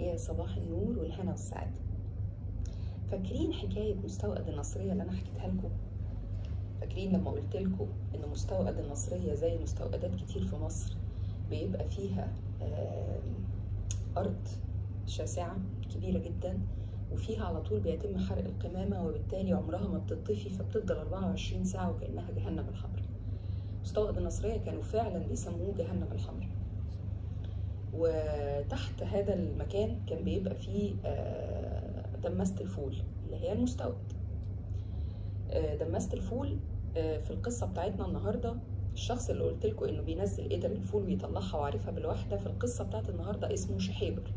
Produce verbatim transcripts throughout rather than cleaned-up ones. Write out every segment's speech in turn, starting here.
يا صباح النور والهنا والسعادة. فاكرين حكاية مستوقد النصرية اللي أنا حكيتها لكم؟ فاكرين لما قلت لكم إن مستوقد النصرية زي مستوقدات كتير في مصر بيبقى فيها أرض شاسعة كبيرة جدا وفيها على طول بيتم حرق القمامة، وبالتالي عمرها ما بتطفي فبتفضل أربعة وعشرين ساعة وكأنها جهنم الحمر. مستوقد النصرية كانوا فعلا بيسموه جهنم الحمر. وتحت هذا المكان كان بيبقى فيه دماسة الفول اللي هي المستوقد. دماسة الفول في القصة بتاعتنا النهاردة، الشخص اللي قلت لكم انه بينزل قدر الفول ويطلعها وعارفها بالوحدة، في القصة بتاعت النهاردة اسمه شحيبر.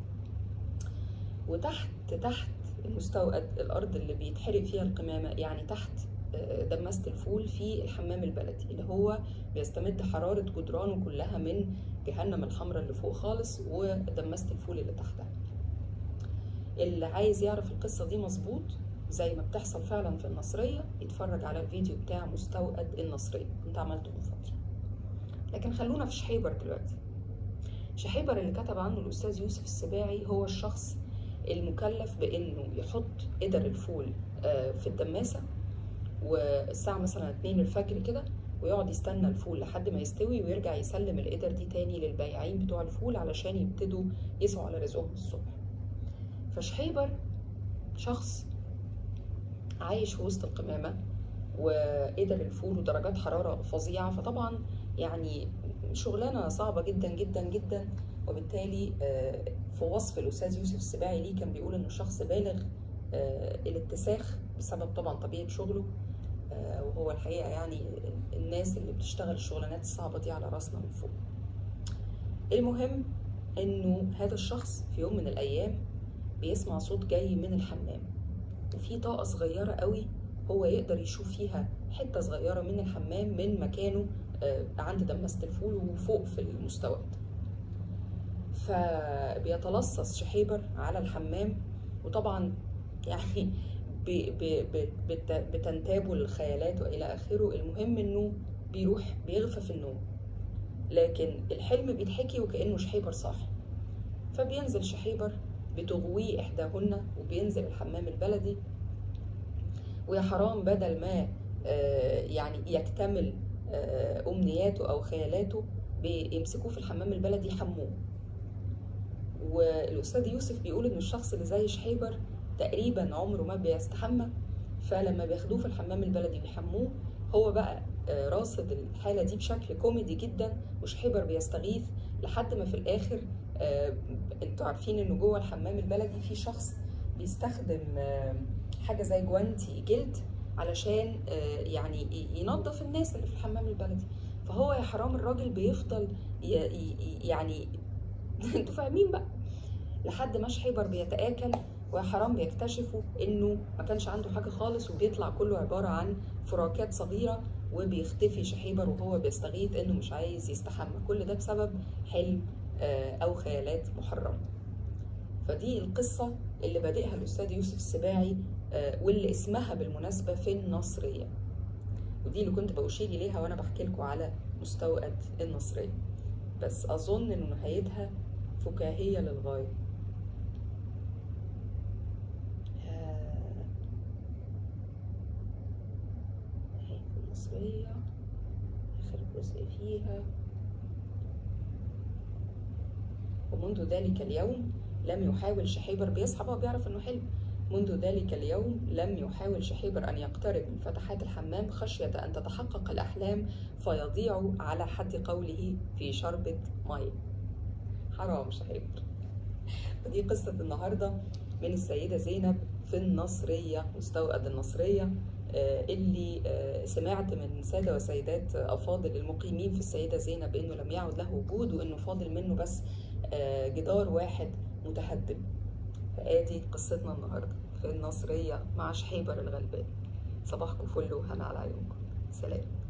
وتحت تحت المستوقد الارض اللي بيتحرق فيها القمامة، يعني تحت دماسة الفول في الحمام البلدي اللي هو بيستمد حرارة جدرانه كلها من جهنم الحمراء اللي فوق خالص ودماسة الفول اللي تحتها. اللي عايز يعرف القصة دي مظبوط زي ما بتحصل فعلا في النصرية يتفرج على الفيديو بتاع مستوقد النصرية، كنت عملته من فترة. لكن خلونا في شحيبر دلوقتي. شحيبر اللي كتب عنه الأستاذ يوسف السباعي هو الشخص المكلف بأنه يحط قدر الفول في الدماسة والساعة مثلا اتنين الفجر كده، ويقعد يستنى الفول لحد ما يستوي ويرجع يسلم القدر دي تاني للبياعين بتوع الفول علشان يبتدوا يسعوا على رزقهم الصبح. فشحيبر شخص عايش في وسط القمامة وقدر الفول ودرجات حرارة فظيعة، فطبعا يعني شغلانة صعبة جدا جدا جدا. وبالتالي في وصف الأستاذ يوسف السباعي ليه كان بيقول إنه شخص بالغ الاتساخ بسبب طبعا طبيعة شغله، وهو الحقيقة يعني الناس اللي بتشتغل الشغلانات الصعبة دي على راسنا من فوق. المهم إنه هذا الشخص في يوم من الأيام بيسمع صوت جاي من الحمام، وفي طاقة صغيرة قوي هو يقدر يشوف فيها حتة صغيرة من الحمام من مكانه عند دماسة الفول وفوق في المستوقد. فبيتلصص شحيبر على الحمام، وطبعا يعني بتنتابه الخيالات والى اخره. المهم انه بيروح بيغفى في النوم، لكن الحلم بيتحكي وكانه شحيبر صاحي. فبينزل شحيبر بتغويه احداهن وبينزل الحمام البلدي، ويا حرام بدل ما يعني يكتمل امنياته او خيالاته بيمسكوه في الحمام البلدي يحموه. والاستاذ يوسف بيقول ان الشخص اللي زي شحيبر تقريبا عمره ما بيستحمى، فلما بياخدوه في الحمام البلدي ويحموه هو بقى راصد الحاله دي بشكل كوميدي جدا، وشحيبر بيستغيث لحد ما في الاخر انتوا عارفين انه جوه الحمام البلدي في شخص بيستخدم حاجه زي جوانتي جلد علشان يعني ينظف الناس اللي في الحمام البلدي. فهو يا حرام الراجل بيفضل يعني انتوا فاهمين بقى، لحد ما شحيبر بيتآكل ويا حرام بيكتشفوا انه ما كانش عنده حاجه خالص، وبيطلع كله عباره عن فراكات صغيره، وبيختفي شحيبر وهو بيستغيث انه مش عايز يستحمى. كل ده بسبب حلم او خيالات محرمه. فدي القصه اللي بادئها الاستاذ يوسف السباعي، واللي اسمها بالمناسبه في النصريه، ودي اللي كنت بأشير اليها وانا بحكي لكم على مستوقد النصريه. بس اظن ان نهايتها فكاهيه للغايه. اهي في النصريه اخر جزء فيها: ومنذ ذلك اليوم لم يحاول شحيبر، بيصحى بقى بيعرف انه حلم، منذ ذلك اليوم لم يحاول شحيبر ان يقترب من فتحات الحمام خشيه ان تتحقق الاحلام فيضيع على حد قوله في شربة مي. حرام شحيبر. ودي قصة النهاردة من السيدة زينب في النصرية، مستوقد النصرية، اللي سمعت من سادة وسيدات أفاضل المقيمين في السيدة زينب إنه لم يعد له وجود، وإنه فاضل منه بس جدار واحد متهدم. فآدي قصتنا النهاردة في النصرية مع شحيبر الغلبان. صباحكم فل وهنا على عيونكم. سلام.